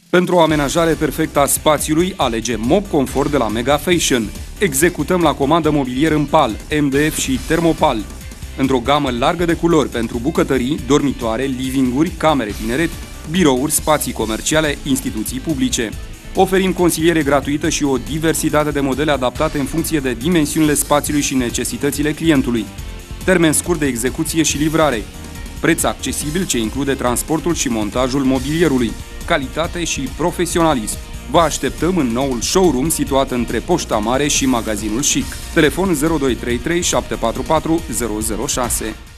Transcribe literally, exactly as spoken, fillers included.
Pentru o amenajare perfectă a spațiului, alege Mop Comfort de la Mega Fashion. Executăm la comandă mobilier în pal, M D F și termopal, într-o gamă largă de culori pentru bucătării, dormitoare, livinguri, camere tineret, birouri, spații comerciale, instituții publice. Oferim consiliere gratuită și o diversitate de modele adaptate în funcție de dimensiunile spațiului și necesitățile clientului. Termen scurt de execuție și livrare. Preț accesibil ce include transportul și montajul mobilierului. Calitate și profesionalism. Vă așteptăm în noul showroom situat între Poșta Mare și Magazinul Chic. Telefon zero doi trei trei șapte patru patru zero zero șase.